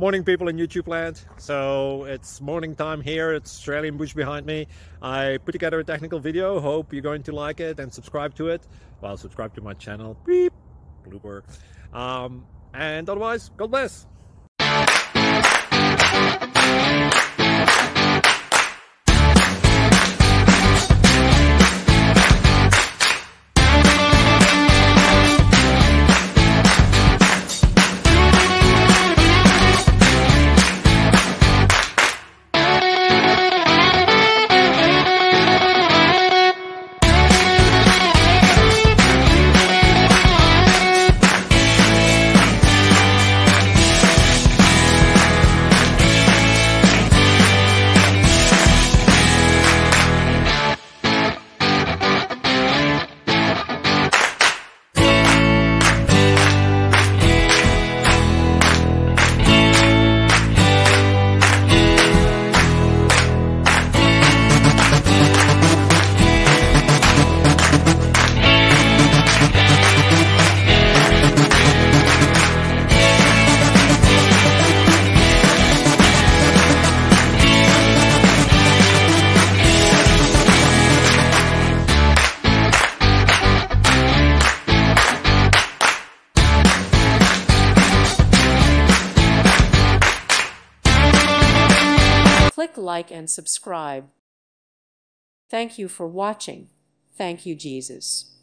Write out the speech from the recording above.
Morning, people in YouTube land. So it's morning time here. It's Australian bush behind me. I put together a technical video. Hope you're going to like it and subscribe to it. Well, subscribe to my channel. Beep, blooper. And otherwise, God bless. Click like and subscribe. Thank you for watching. Thank you, Jesus.